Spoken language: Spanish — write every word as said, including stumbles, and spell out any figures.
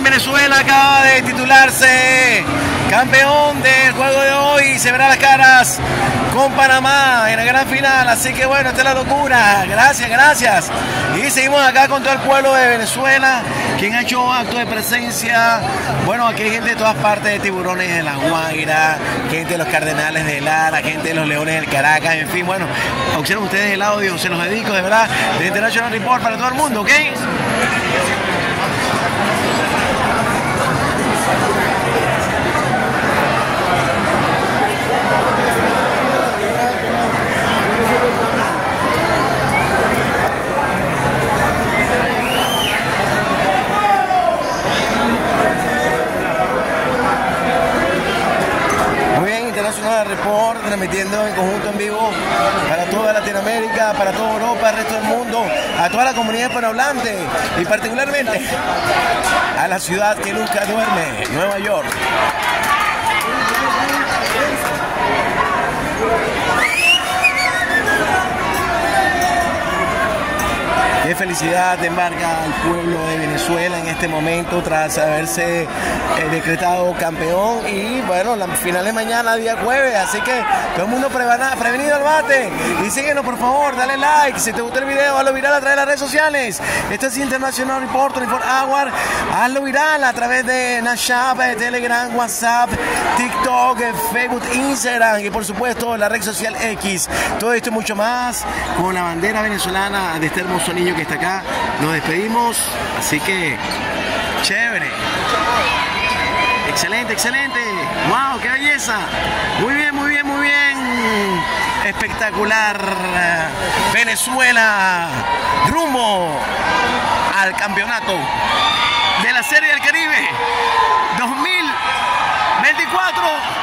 en Venezuela acaba de titularse campeón del juego de hoy. Se verá las caras con Panamá en la gran final. Así que bueno, esta es la locura. Gracias, gracias. Y seguimos acá con todo el pueblo de Venezuela, quien ha hecho acto de presencia. Bueno, aquí hay gente de todas partes, de Tiburones de La Guaira, gente de los Cardenales de Lara, gente de los Leones del Caracas, en fin, bueno, observen ustedes el audio, se los dedico de verdad, de International Report para todo el mundo, ¿ok? International Report, transmitiendo en conjunto en vivo para toda Latinoamérica, para toda Europa, el resto del mundo, a toda la comunidad hispanohablante y particularmente a la ciudad que nunca duerme, Nueva York. Qué felicidad embarca al pueblo de Venezuela en este momento tras haberse eh, decretado campeón. Y bueno, la final es mañana, día jueves, así que todo el mundo prevenido al bate. Y síguenos por favor, dale like, si te gustó el video, hazlo viral a través de las redes sociales. Este es International Report veinticuatro Hour, hazlo viral a través de Nashap, Telegram, WhatsApp, TikTok, Facebook, Instagram y por supuesto la red social X. Todo esto y mucho más con la bandera venezolana de este hermoso niño que está acá. Nos despedimos, así que chévere, excelente, excelente, wow, qué belleza, muy bien, muy bien, muy bien, espectacular. Venezuela rumbo al campeonato de la Serie del Caribe dos mil veinticuatro.